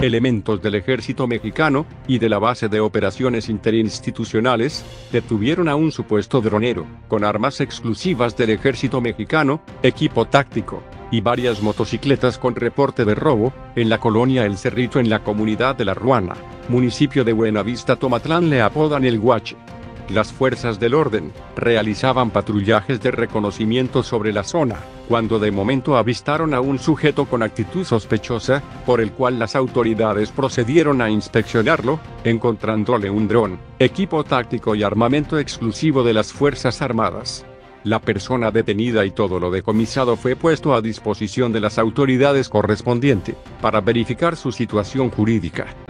Elementos del ejército mexicano y de la base de operaciones interinstitucionales detuvieron a un supuesto dronero, con armas exclusivas del ejército mexicano, equipo táctico y varias motocicletas con reporte de robo, en la colonia El Cerrito en la comunidad de La Ruana, municipio de Buenavista Tomatlán. Le apodan el Guache. Las fuerzas del orden realizaban patrullajes de reconocimiento sobre la zona, cuando de momento avistaron a un sujeto con actitud sospechosa, por el cual las autoridades procedieron a inspeccionarlo, encontrándole un dron, equipo táctico y armamento exclusivo de las Fuerzas Armadas. La persona detenida y todo lo decomisado fue puesto a disposición de las autoridades correspondientes, para verificar su situación jurídica.